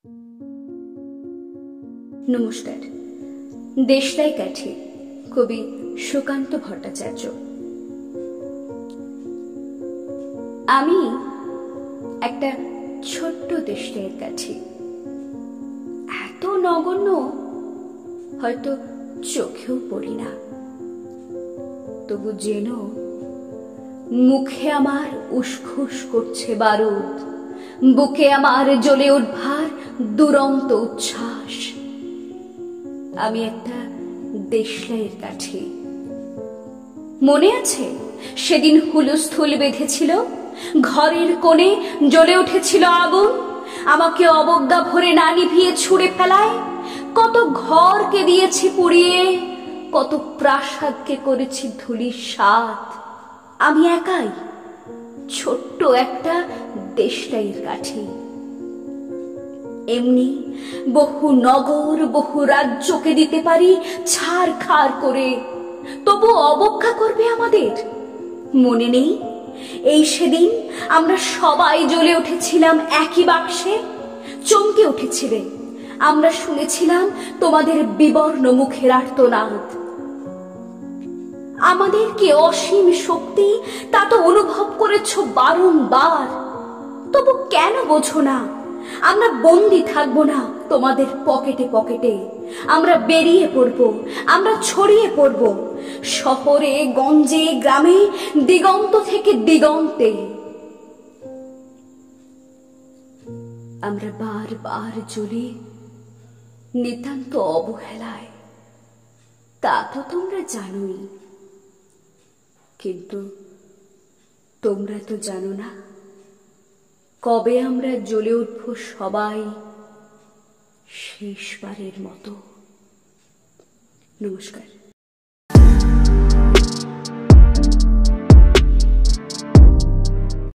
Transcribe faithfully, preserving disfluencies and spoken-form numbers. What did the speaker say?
নমস্কার। দেশলাই কাঠি, কবি সুকান্ত ভট্টাচার্য। আমি একটা ছোট্ট দেশলাইয়ের কাঠি, এত নগণ্য হয়তো চোখেও পড়ি না, তবু যেন মুখে আমার উসখুস করছে বারুদ, বুকে আমার জ্বলে উঠবার দুরন্ত উচ্ছ্বাস। আমি একটা দেশলাইয়ের কাঠি। মনে আছে সেদিন হুলস্থুল বেঁধেছিল, ঘরের কোণে জ্বলে উঠেছিল আগুন, আমাকে অবজ্ঞা ভরে না নিভিয়ে ছুঁড়ে ফেলায়। কত ঘরকে দিয়েছি পুড়িয়ে, কত প্রাসাদকে করেছি ধূলিসাৎ। আমি একাই ছোট্ট একটা দেশলাইয়ের কাঠি। এমনি বহু নগর, বহু রাজ্যকে দিতে পারি ছারখার করে, তবু অবজ্ঞা করবে আমাদের। মনে নেই এই সেদিন আমরা সবাই জ্বলে উঠেছিলাম একই বাক্সে, চমকে উঠেছিলে। আমরা শুনেছিলাম তোমাদের বিবর্ণ মুখের আর্তনাদ। আমাদের কি অসীম শক্তি তা তো অনুভব করেছ বারংবার, তবু কেন বোঝো না? আমরা বন্দী থাকবো না তোমাদের পকেটে পকেটে। আমরা বেরিয়ে পড়ব, আমরা ছড়িয়ে পড়ব শহরে, গঞ্জে, গ্রামে, দিগন্ত থেকে দিগন্তে। আমরা বারবার জ্বলি নিতান্ত অবহেলায়, তা তো তোমরা জানোই। কিন্তু তোমরা তো জানো না কবে আমরা জ্বলে উঠব সবাই শেষবারের মতো। নমস্কার।